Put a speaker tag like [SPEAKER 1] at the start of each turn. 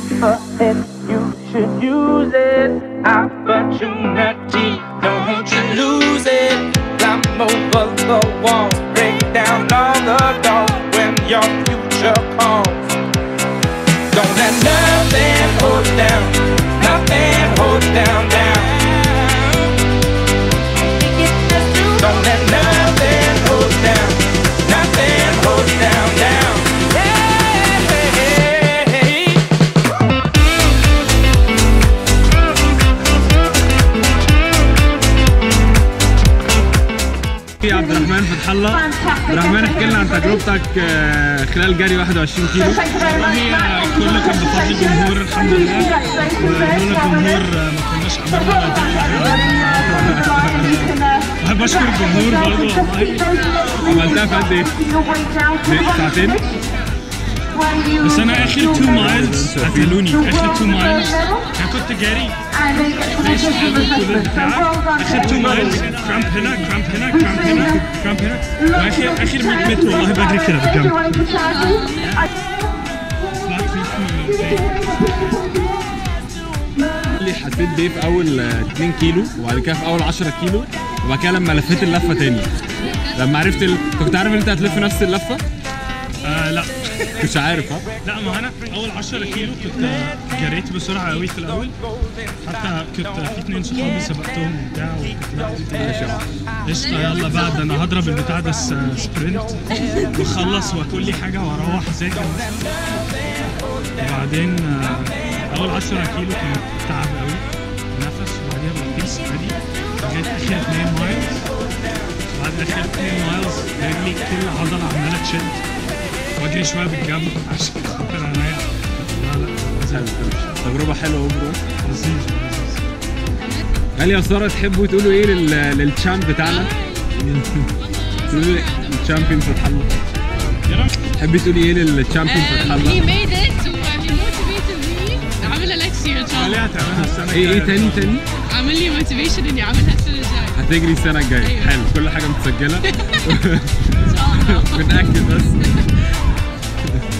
[SPEAKER 1] ahead, you should use it. Opportunity, don't you lose it. Climb over the walls, break down all the doors when your future calls. Don't let nothing hold you down, nothing hold you down, down. Don't let nothing hold you down, nothing hold you down, down.
[SPEAKER 2] يا عبد الرحمن فتح الله. عبد الرحمن احكي لنا عن تجربتك خلال جري 21 كيلو.
[SPEAKER 3] والله كله كان بفضل الجمهور الحمد لله، ولولا الجمهور ما كناش عملنا ده. بحب اشكر الجمهور برضه والله.
[SPEAKER 2] عملتها في قد ايه؟ ساعتين؟
[SPEAKER 3] بس انا اخر 2 مايلز قتلوني. اخر 2 مايلز انا كنت جاري ماشي قوي كل البتاع. اخر 2 مايلز كرامب هنا كرامب هنا كرامب هنا كرامب هنا، واخر 100 متر والله بجري كده بالجنب.
[SPEAKER 2] اللي حسيت بيه في اول 2 كيلو وبعد كده في اول 10 كيلو وبعد كده لما لفيت اللفه تاني، لما عرفت كنت عارف ان انت هتلف نفس اللفه؟
[SPEAKER 3] لا
[SPEAKER 2] مش عارف. ها؟
[SPEAKER 3] لا ما انا اول 10 كيلو كنت جريت بسرعه قوي في الاول، حتى كنت في 2 صحابي سبقتهم وبتاع، وكنت قشطه يلا بقى ده انا هضرب البتاع ده سبرنت واخلص واكل لي حاجه واروح اذاكر. وبعدين اول 10 كيلو كان تعب قوي نفس، وبعدين بقيت عادي لغايه اخر 2 مايلز. بعد اخر 2 مايلز رجلي كل عضله عماله تشد واجري شويه بالجنب عشان خاطر اريح. لا
[SPEAKER 2] تجربه حلوه اوفرول.
[SPEAKER 3] لذيذ.
[SPEAKER 2] غالية يا ساره، تحبوا تقولوا ايه للتشامب بتاعنا؟ تقولوا للتشامبيون فتح الله. تحبي تقولي ايه للتشامبيون فتح الله؟
[SPEAKER 4] He made it and he motivated me. عاملها next year ان شاء الله.
[SPEAKER 3] هتعملها السنه الجايه.
[SPEAKER 2] ايه تاني؟
[SPEAKER 4] عامل لي موتيفيشن اني اعملها السنه الجايه.
[SPEAKER 2] هتجري السنة الجاية.
[SPEAKER 4] أيوة.
[SPEAKER 2] حلو، كل حاجة متسجلة.
[SPEAKER 4] ان شاء الله.
[SPEAKER 2] بنأكد بس.